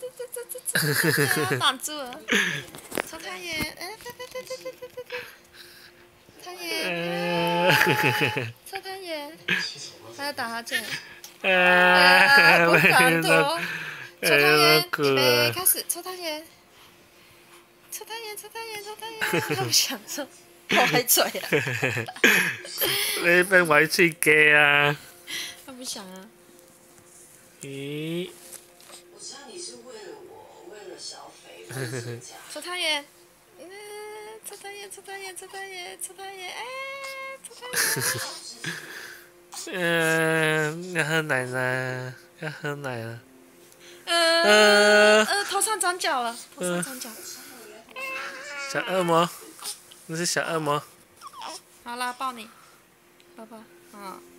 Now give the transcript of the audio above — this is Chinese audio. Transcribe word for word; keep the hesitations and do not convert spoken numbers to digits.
这这这这这，挡住了。抽汤圆，哎，对对对对对对对对。汤圆，抽汤圆，还要打哈欠。啊，不敢脱。抽汤圆，预备开始，抽汤圆。抽汤圆，抽汤圆，抽汤圆，他不想抽，我还嘴啊。 你俾位吹機啊？ 他不想啊。 咦？ 我知道你是为了我，为了小肥，为了这家。 抽汤圆，嗯，抽汤圆，抽汤圆，抽汤圆，抽汤圆，哎，抽汤圆。 嗯，要喝奶了，要喝奶了。 呃呃，头上长角了，头上长角。 小恶魔，那是小恶魔。 好啦，抱你，抱抱，啊。